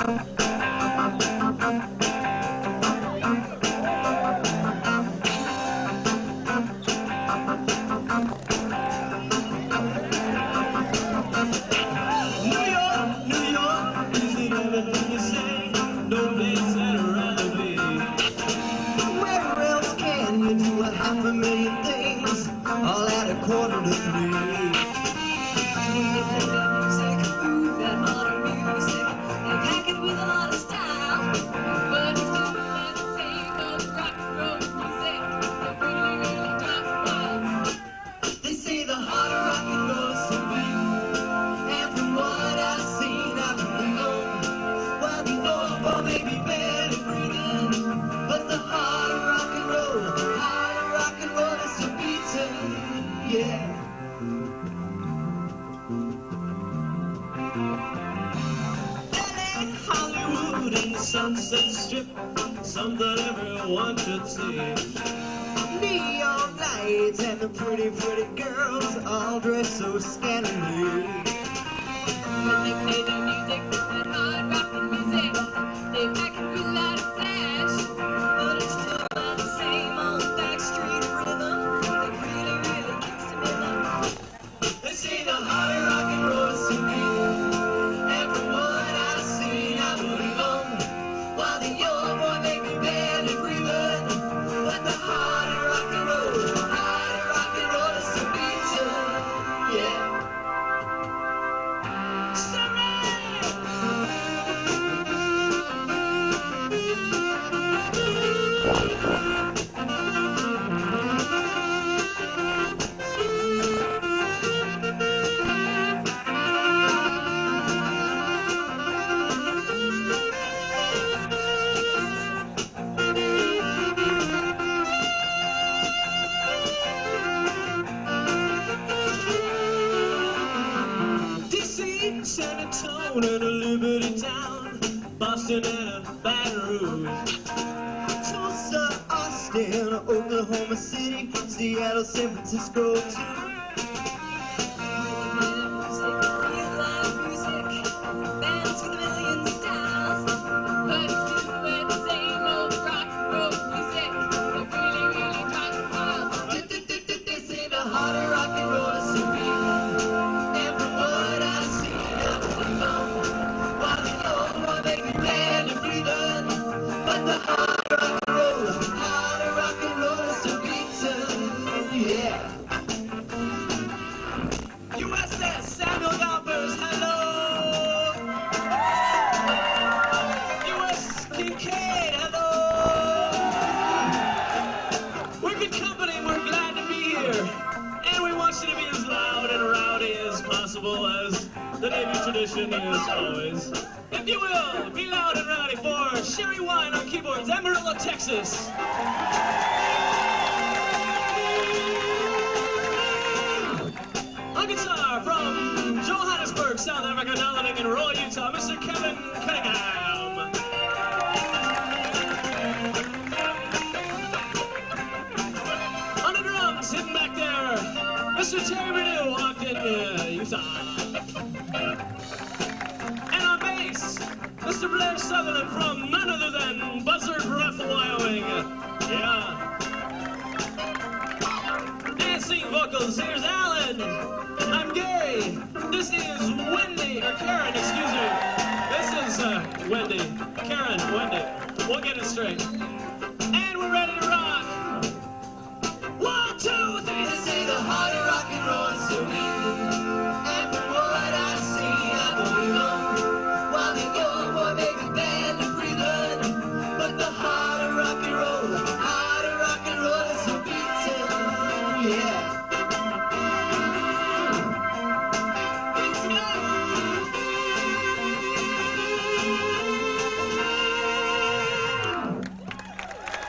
Sunset Strip, something everyone should see. Neon lights and the pretty, pretty girls all dressed so scantily. When they play the music, that hard rockin' music, they pack it without a flash, but it's still not the same old backstreet rhythm that really, really kicks to rhythm. They say the harder rock and roll is to be, and from what I've seen, I believe them. While the old boy may be barely breathing, but the harder rock and roll is to be done, yeah. San Antonio and a Liberty Town, Boston and a Baton Rouge, Tulsa, Austin, Oklahoma City, Seattle, San Francisco too. USS Samuel Gompers, hello! US Kinkaid, hello! We're good company, we're glad to be here. And we want you to be as loud and rowdy as possible, as the Navy tradition is always. If you will, be loud and rowdy for Sherry Wine on keyboards, Amarillo, Texas. On guitar from Johannesburg, South Africa, now living in Roy, Utah, Mr. Cunningham. On the drums, sitting back there, Mr. Verniew, Ogden, Utah. And on bass, Mr. Blair Sutherland from none other than Buzzard Breath, Wyoming. Yeah. Dancing vocals, here's Alan. I'm Gary. This is Wendy, or Karen, excuse me. This is Wendy. Karen, Wendy. We'll get it straight.